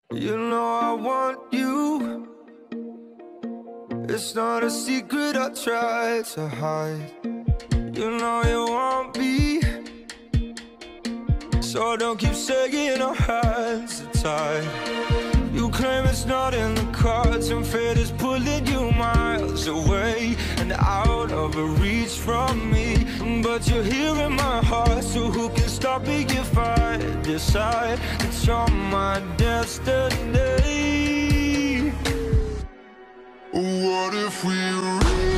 You know I want you. It's not a secret I try to hide. You know you want me, so don't keep saying our hands are tied. You claim it's not in the cards, and fate is pulling you miles away and out of reach from me. But you're here in my heart, so who can stop me if I decide that you're my destiny? What if we